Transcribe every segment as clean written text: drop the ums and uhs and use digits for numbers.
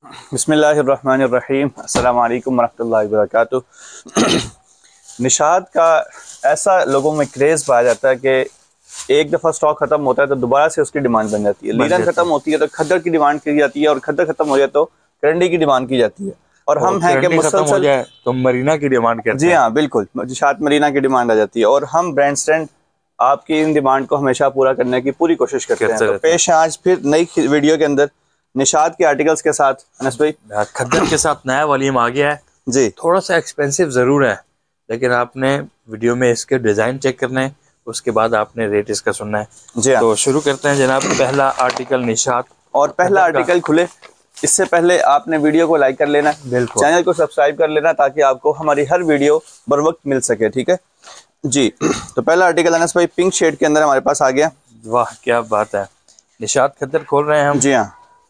बिस्मिल्लाहिर्रहमानिर्रहीम अस्सलाम वालेकुम वरहमतुल्लाहि वबरकातुह। निशात का ऐसा लोगों में क्रेज़ पाया जाता है कि एक दफ़ा स्टॉक ख़त्म होता है तो दोबारा से उसकी डिमांड बन जाती है। लीलन ख़त्म होती है तो खद्दर की डिमांड की जाती है, और खद्दर ख़त्म हो जाए तो करंडी की डिमांड की जाती है। और हम हैं कि मुसलसल तो मरीना की डिमांड करते हैं। जी हाँ, बिल्कुल, निशात मरीना की डिमांड आ जाती है, और हम ब्रांड स्टैंड आपकी इन डिमांड को हमेशा पूरा करने की पूरी कोशिश करते हैं। तो पेश है आज फिर नई वीडियो के अंदर निशात के आर्टिकल्स के साथ। अनस भाई, खद्दर के साथ नया वॉल्यूम आ गया है जी। थोड़ा सा एक्सपेंसिव ज़रूर है, लेकिन आपने वीडियो में इसके डिज़ाइन चेक करना है, उसके बाद आपने रेट इसका सुनना है। जी तो शुरू करते हैं जनाब। पहला आर्टिकल निशात, और पहला आर्टिकल खुले इससे पहले आपने वीडियो को लाइक कर लेना, चैनल को सब्सक्राइब कर लेना, ताकि आपको हमारी हर वीडियो बर वक्त मिल सके। ठीक है जी। तो पहला आर्टिकल अनस भाई पिंक शेड के अंदर हमारे पास आ गया। वाह क्या बात है। निशात खद्दर खोल रहे हैं हम। जी हाँ,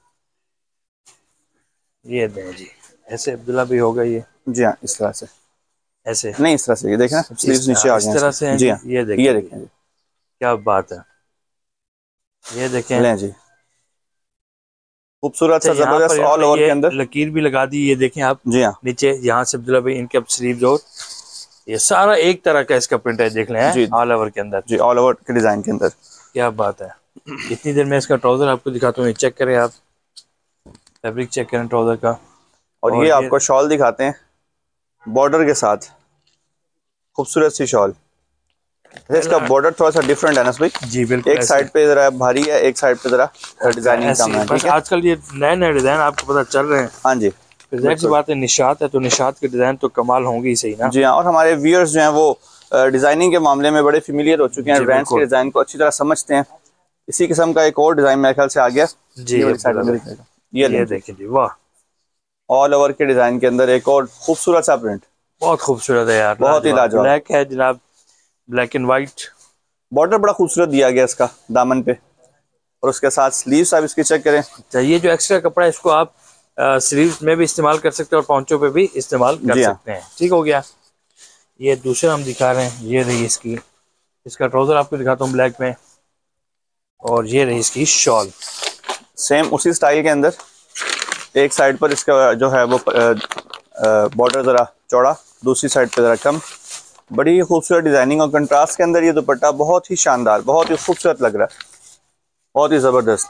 ये दें जी, ऐसे अब्दुल्ला भी होगा ये। जी हाँ, इस तरह से, ऐसे नहीं इस तरह से, ये देखें ना, स्लीव्स नीचे आ गए इस तरह से हैं जी हाँ, ये देखें, ये देखें जी, क्या बात है। ये देखें लें जी, खूबसूरत सा जबरदस्त ऑल ओवर के अंदर लकीर भी लगा दी। ये देखें आप जी हाँ, नीचे, यहाँ से अब्दुल्ला भाई इनके अब स्लीव्स, और ये सारा एक तरह का इसका प्रिंट है, देख लें जी, ऑल ओवर के अंदर जी, ऑल ओवर के डिजाइन के अंदर। क्या बात है। इतनी देर में इसका ट्राउजर आपको दिखाता हूँ, चेक करें आप, फैब्रिक चेक करें ट्राउजर का। और ये आपको शॉल दिखाते हैं बॉर्डर के साथ, खूबसूरत सी शॉल। इसका बॉर्डर थोड़ा सा डिफरेंट है ना भाई जी, बिल्कुल। एक साइड पे जरा भारी है, एक साइड पे जरा डिजाइनिंग कम है। ठीक है, आजकल ये नए नए डिजाइन आपको पता चल रहे हैं। हाँ जी, जाहिर सी बात है, निशात है तो निशात के डिजाइन तो कमाल होंगे ही सही ना। जी हाँ। और हमारे व्यूअर्स जो हैं वो डिजाइनिंग के मामले में बड़े फेमिलियर हो चुके हैं, ब्रांड्स के डिजाइन को अच्छी तरह समझते हैं। इसी किस्म का एक और डिजाइन मेरे ख्याल से आ गया जी। ये देखिए जी, वाह, ऑल ओवर के डिजाइन के अंदर एक और खूबसूरत सा प्रिंट, बहुत खूबसूरत है यार, बहुत ही लाजवाब। ब्लैक है जनाब, ब्लैक एंड व्हाइट। बॉर्डर बड़ा खूबसूरत दिया गया इसका दामन पे, और उसके साथ स्लीव्स आप इसकी चेक करें। ये जो एक्स्ट्रा कपड़ा है इसको आप स्लीव्स में भी इस्तेमाल कर सकते हैं और पॉन्चों पे भी इस्तेमाल कर सकते हैं। ठीक हो गया। ये दूसरा हम दिखा रहे हैं, ये रही इसका ट्राउजर आपको दिखाता हूँ ब्लैक में, और ये रही इसकी शॉल सेम उसी स्टाइल के अंदर। एक साइड पर इसका जो है वो बॉर्डर ज़रा चौड़ा, दूसरी साइड पे ज़रा कम। बड़ी ही खूबसूरत डिज़ाइनिंग और कंट्रास्ट के अंदर ये दुपट्टा बहुत ही शानदार, बहुत ही खूबसूरत लग रहा है, बहुत ही ज़बरदस्त।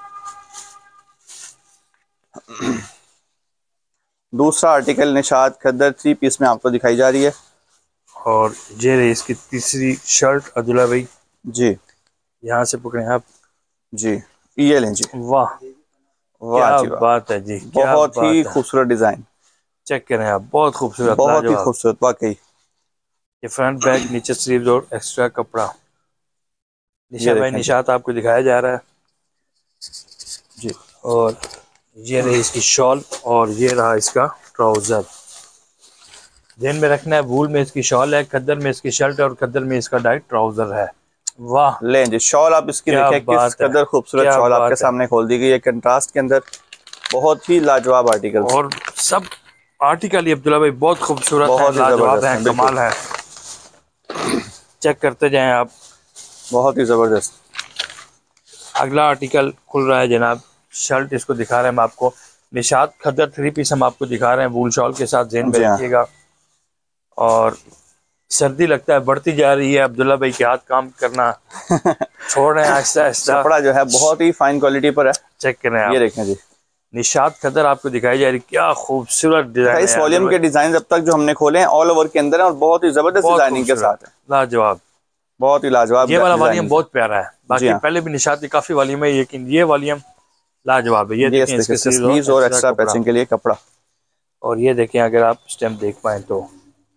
दूसरा आर्टिकल निशात खद्दर 3 पीस में आपको दिखाई जा रही है, और ये रही इसकी तीसरी शर्ट अब्दुल्ला भाई जी। यहाँ से पकड़े आप जी, ये लें जी, वाह वाह जी, बात है जी, बहुत ही खूबसूरत डिजाइन। चेक करें आप, बहुत खूबसूरत, बहुत ही खूबसूरत वाकई। ये फ्रंट बैक, नीचे स्लीव्स और एक्स्ट्रा कपड़ा। निशा भाई निशात आपको दिखाया जा रहा है जी। और ये रही इसकी शॉल, और ये रहा इसका ट्राउजर। ध्यान में रखना है, वूल में इसकी शॉल है, खद्दर में इसकी शर्ट है, और खद्दर में इसका डाइट ट्राउजर है। वाह, लें जी शॉल आप इसकी देखिए, किस कदर खूबसूरत शॉल आपके सामने खोल दी गई है कंट्रास्ट के अंदर। बहुत ही लाजवाब आर्टिकल, और सब आर्टिकल ये अब्दुल्ला भाई बहुत खूबसूरत, बहुत लाजवाब है, कमाल है। चेक करते जाएं आप, बहुत ही जबरदस्त। अगला आर्टिकल खुल रहा है जनाब। शर्ट इसको दिखा रहे हैं हम आपको, निशात खद्दर 3 पीस हम आपको दिखा रहे हैं वूल शॉल के साथ, ज़हन में रखिएगा। और सर्दी लगता है बढ़ती जा रही है, अब्दुल्ला भाई के हाथ काम करना छोड़ रहे हैं आहिस्ता आहिस्ता। कपड़ा जो है बहुत ही फाइन क्वालिटी पर है, चेक करें आप, ये देखें जी, निशात खद्दर आपको दिखाई जा रही, क्या खूबसूरत डिजाइन। इस वॉल्यूम के डिजाइन अब तक जो हमने खोले हैं ऑल ओवर के अंदर है, और बहुत ही जबरदस्त डिजाइनिंग के साथ है, लाजवाब, बहुत ही लाजवाब। ये वाला वॉल्यूम बहुत प्यारा है, बाकी पहले भी निशात की काफी वॉल्यूम है, लेकिन ये वॉल्यूम लाजवाब है। ये देखें इसके स्लीव्स और एक्स्ट्रा पैचिंग के लिए कपड़ा, और ये देखें अगर आप स्टेम देख पाए तो।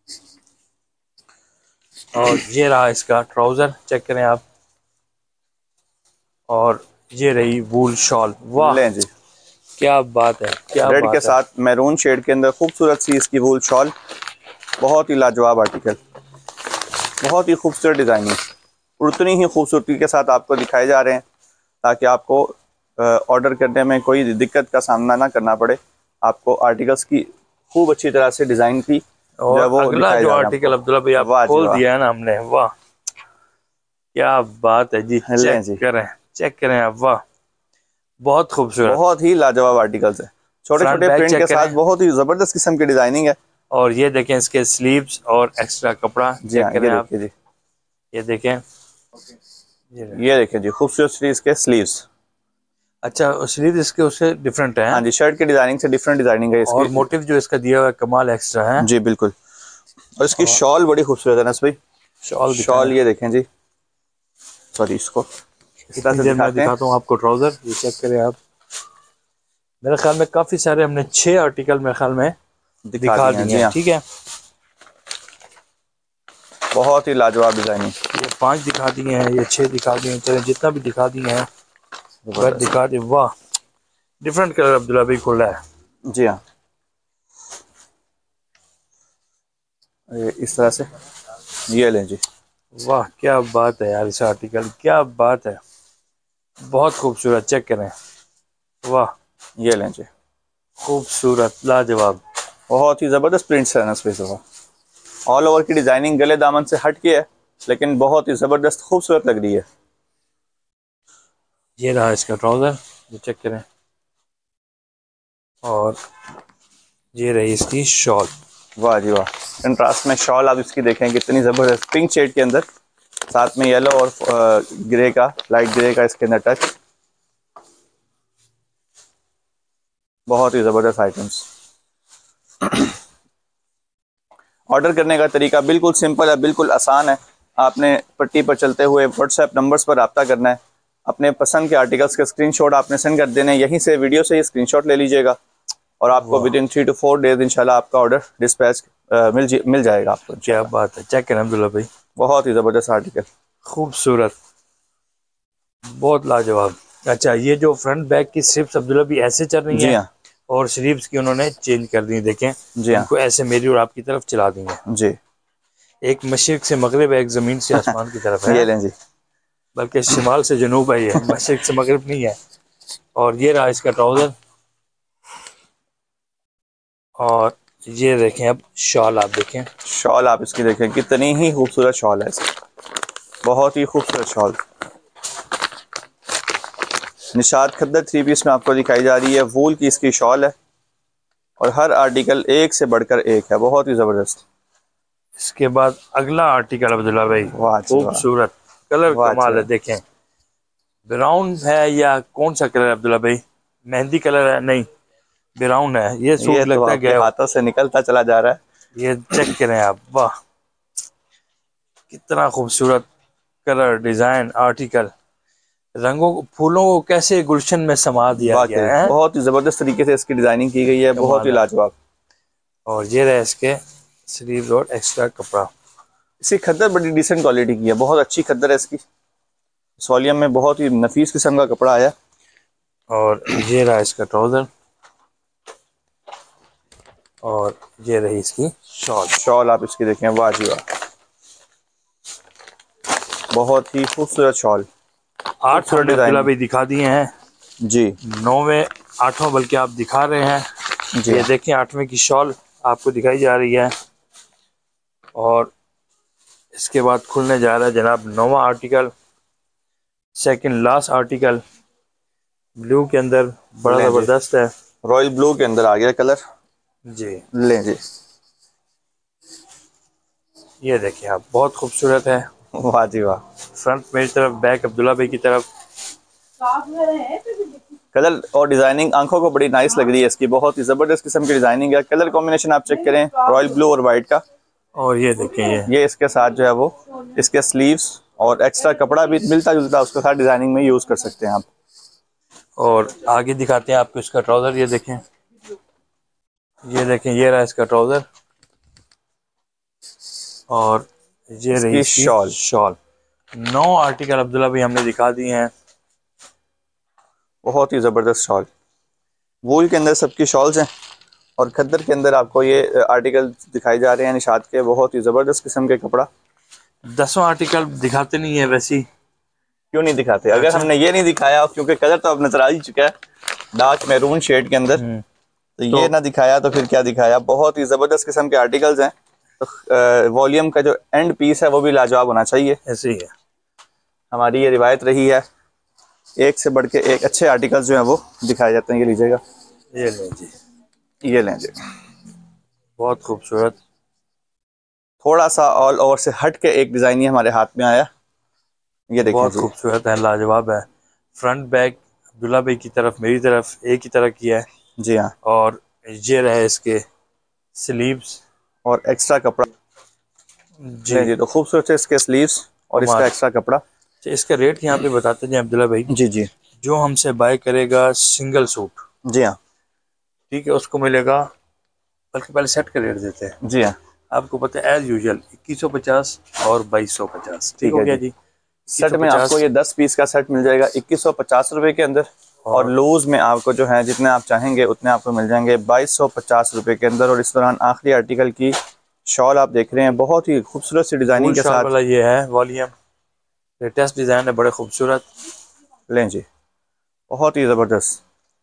और ये रहा इसका ट्राउजर, चेक करें आप, और ये रही वूल शॉल। वाह लें जी, क्या बात है, क्या रेड बात के है। साथ मैरून शेड के अंदर खूबसूरत सी इसकी वूल शॉल, बहुत ही लाजवाब आर्टिकल, बहुत ही खूबसूरत डिजाइनिंग, उतनी ही खूबसूरती के साथ आपको दिखाए जा रहे हैं, ताकि आपको ऑर्डर करने में कोई दिक्कत का सामना ना करना पड़े। आपको आर्टिकल्स की खूब अच्छी तरह से डिजाइन की, और वो अगला जो आर्टिकल अब्दुल्ला भाई आप खोल दिया है ना हमने, वाह क्या बात है जी, चेक करें आप, वाह बहुत खूबसूरत, बहुत ही लाजवाब आर्टिकल्स है। छोटे छोटे प्रिंट के साथ बहुत ही जबरदस्त किस्म की डिजाइनिंग है। और ये देखें इसके स्लीव्स और एक्स्ट्रा कपड़ा जी हाँ, ये देखिए जी, ये देखें, ये देखिए जी, खूबसूरत इसके स्लीव्स। अच्छा, स्लीव इसके उससे डिफरेंट है। हाँ जी, शर्ट की डिजाइनिंग से डिफरेंट डिजाइनिंग है इसकी। और मोटिव जो इसका दिया हुआ है कमाल एक्स्ट्रा है जी बिल्कुल। और इसकी शॉल बड़ी खूबसूरत है ना भाई, शॉल ये देखें जी, सॉरी इसको इस तरह से मैं दिखाता हूँ आपको ट्राउजर, ये चेक करें आप। मेरे ख्याल में काफी सारे हमने 6 आर्टिकल मेरे ख्याल में दिखा दिए हैं, ठीक है। बहुत ही लाजवाब डिजाइनिंग। ये 5 दिखा दिए हैं, ये 6 दिखा दिए हैं, चले जितना भी दिखा दिए हैं वो दिखा दिए। वाह, डिफरेंट कलर अब्दुल्ला भाई खुला है। जी हाँ, इस तरह से ये लें जी। वाह क्या बात है यार, इस आर्टिकल क्या बात है, बहुत खूबसूरत, चेक करें। वाह, ये लें जी, खूबसूरत, लाजवाब, बहुत ही जबरदस्त प्रिंट्स है ना इसमें। ऑल ओवर की डिजाइनिंग गले दामन से हट के है, लेकिन बहुत ही जबरदस्त खूबसूरत लग रही है। ये रहा इसका ट्राउजर, ये चेक करें। और ये रही इसकी शॉल। वाह जी वाह, कंट्रास्ट में शॉल आप इसकी देखें कितनी जबरदस्त, पिंक शेड के अंदर, साथ में येलो और ग्रे का, लाइट ग्रे का इसके अंदर टच। बहुत ही जबरदस्त आइटम्स। ऑर्डर करने का तरीका बिल्कुल सिंपल है, बिल्कुल आसान है। आपने पट्टी पर चलते हुए व्हाट्सएप नंबर्स पर रब्ता करना है, अपने पसंद के आर्टिकल्स के स्क्रीनशॉट आपने सेंड कर देने, यहीं से वीडियो से ही स्क्रीनशॉट ले लीजिएगा और आपको विद इन 3 to 4 डेज इंशाल्लाह आपका ऑर्डर डिस्पैच मिल जाएगा आपको। क्या बात है, चेक करें अब्दुल्ला भाई, बहुत ही ज़बरदस्त आर्टिकल, खूबसूरत, बहुत लाजवाब। अच्छा, ये जो फ्रंट बैक की स्ट्रिप्स अब्दुल्ला भी ऐसे चल रही हैं, हाँ। और स्लीव्स की उन्होंने चेंज कर दी, देखें जी, इनको ऐसे मेरी और आपकी तरफ चला दी है जी। एक मशरिक से मगरिब है, एक जमीन से आसमान की तरफ है। ये लें जी, बल्कि शिमाल से जनूब है, ये मशरिक से मगरिब नहीं है। और ये रहा इसका ट्राउजर। और ये देखें अब शॉल, आप देखें शॉल, आप इसकी देखें कितनी ही खूबसूरत शॉल है इसकी, बहुत ही खूबसूरत शॉल। निशात खद्दर 3 पीस में आपको दिखाई जा रही है, वूल की इसकी शॉल है और हर आर्टिकल एक से बढ़कर एक है, बहुत ही ज़बरदस्त। इसके बाद अगला आर्टिकल अब्दुल्ला भाई, खूबसूरत कलर कमाल है, देखें ब्राउन है या कौन सा कलर है अब्दुल्ला भाई, मेहंदी कलर है, नहीं ब्राउन है। ये सूट लगता है गया हाथों से निकलता चला जा रहा है। ये चेक करें आप, वाह कितना खूबसूरत कलर, डिजाइन, आर्टिकल, रंगों फूलों को कैसे गुलशन में समा दिया गया है, बहुत ही जबरदस्त तरीके से इसकी डिजाइनिंग की गई है, बहुत ही लाजवाब। और ये रहे इसके स्लीव्स और एक्स्ट्रा कपड़ा। इसकी खद्दर बड़ी डिसेंट क्वालिटी की है, बहुत अच्छी खद्दर है इसकी, सोलियम में बहुत ही नफीस किस्म का कपड़ा आया। और ये रहा इसका ट्राउजर। और ये रही इसकी शॉल। शॉल आप इसकी देखें, वाह जी वाह, बहुत ही खूबसूरत शॉल। 8 डिजाइन भी दिखा दिए हैं जी, 9वें 8वां बल्कि आप दिखा रहे हैं जी। ये देखें 8वें की शॉल आपको दिखाई जा रही है। और इसके बाद खुलने जा रहा है जनाब 9वां article, second last article, blue के अंदर, बड़ा जबरदस्त है, रॉयल ब्लू के अंदर आ गया कलर जी। लें जी, ये देखिए आप, बहुत खूबसूरत है, वाह जी वाह। फ्रंट मेरी तरफ, बैक अब्दुल्ला भाई की तरफ। कलर और डिजाइनिंग आंखों को बड़ी नाइस लग रही है इसकी, बहुत ही जबरदस्त किस्म की डिजाइनिंग है। कलर कॉम्बिनेशन आप चेक करें, रॉयल ब्लू और वाइट का। और ये देखें, ये इसके साथ जो है वो इसके स्लीव्स और एक्स्ट्रा कपड़ा भी मिलता जुलता उसके साथ डिजाइनिंग में यूज कर सकते हैं आप। और आगे दिखाते हैं आपको इसका ट्राउजर, ये देखें, ये देखें, ये रहा इसका ट्राउजर। और ये रही शॉल। 9 आर्टिकल अब्दुल्ला भाई हमने दिखा दिए हैं, बहुत ही जबरदस्त शॉल। वूल के अंदर सबकी शॉल्स हैं और खद्दर के अंदर आपको ये आर्टिकल दिखाई जा रहे हैं निशात के, बहुत ही जबरदस्त किस्म के कपड़ा। 10वां आर्टिकल दिखाते नहीं है वैसी, क्यों नहीं दिखाते? अगर हमने ये नहीं दिखाया, क्योंकि कलर तो अब नजर आ ही चुका है डार्क मैरून शेड के अंदर, तो ये ना दिखाया तो फिर क्या दिखाया। बहुत ही जबरदस्त किस्म के आर्टिकल्स हैं। तो वॉल्यूम का जो एंड पीस है वो भी लाजवाब होना चाहिए, ऐसे ही है, हमारी ये रिवायत रही है। एक से बढ़ के एक अच्छे आर्टिकल्स जो हैं वो दिखाए जाते हैं। ये लीजिएगा, ये लें जी, ये लें जी, बहुत खूबसूरत। थोड़ा सा ऑल ओवर से हट के एक डिज़ाइन ये हमारे हाथ में आया, ये देखें बहुत जी। खूबसूरत है, लाजवाब है। फ्रंट बैक अब्दुल्ला भाई की तरफ, मेरी तरफ एक ही तरह किया है जी हाँ, और ये रहे इसके स्लीव्स और एक्स्ट्रा कपड़ा जी। लें जी। तो खूबसूरत है इसके स्लीव्स और इसका कमाल। एक्स्ट्रा कपड़ा। अच्छा, इसका रेट यहाँ पे बताते हैं अब्दुल्ला भाई। जी जी जो हमसे बाय करेगा सिंगल सूट, जी हाँ, ठीक है, उसको मिलेगा, बल्कि पहले सेट का रेट देते हैं जी हाँ, आपको पता है, एज यूजुअल 2150 और 2250, ठीक ठीक हो है गया जी। जी। सेट में आपको 2150 ये 10 पीस का सेट मिल जाएगा 2150 रुपये के अंदर, और लूज में आपको जो है जितने आप चाहेंगे उतने आपको मिल जाएंगे 2250 रुपये के अंदर। और इस दौरान आखिरी आर्टिकल की शॉल आप देख रहे हैं, बहुत ही खूबसूरत सी डिज़ाइनिंग फुल के शॉल साथ। वाला ये है वॉल्यूम, लेटेस्ट डिज़ाइन है, बड़े खूबसूरत। लें जी, बहुत ही ज़बरदस्त।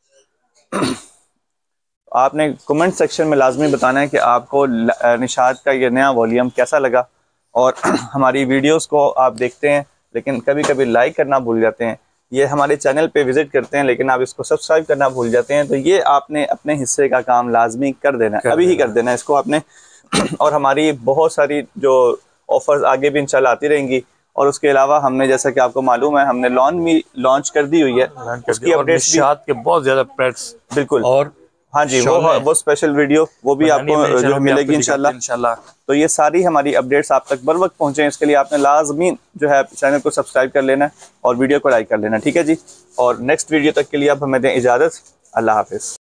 आपने कमेंट सेक्शन में लाजमी बताना है कि आपको निशात का ये नया वॉल्यूम कैसा लगा। और हमारी वीडियोस को आप देखते हैं लेकिन कभी कभी लाइक करना भूल जाते हैं, ये हमारे चैनल पे विज़िट करते हैं लेकिन आप इसको सब्सक्राइब करना भूल जाते हैं। तो ये आपने अपने हिस्से का काम लाजमी कर देना है, अभी ही कर देना है इसको आपने। और हमारी बहुत सारी जो ऑफर्स आगे भी इंशाल्लाह आती रहेंगी। और उसके अलावा हमने, जैसा कि आपको मालूम है, हमने लॉन भी लॉन्च कर दी हुई है, उसकी और अपडेट्स भी निशात के बहुत ज्यादा पेट्स बिल्कुल। और हाँ जी, वो स्पेशल वीडियो वो भी आपको जो मिलेगी इंशाल्लाह। तो ये सारी हमारी अपडेट्स आप तक बर वक्त पहुँचे, इसके लिए आपने लाजमी जो है चैनल को सब्सक्राइब कर लेना है और वीडियो को लाइक कर लेना, ठीक है जी। और नेक्स्ट वीडियो तक के लिए आप हमें दें इजाज़त। अल्लाह हाफिज़।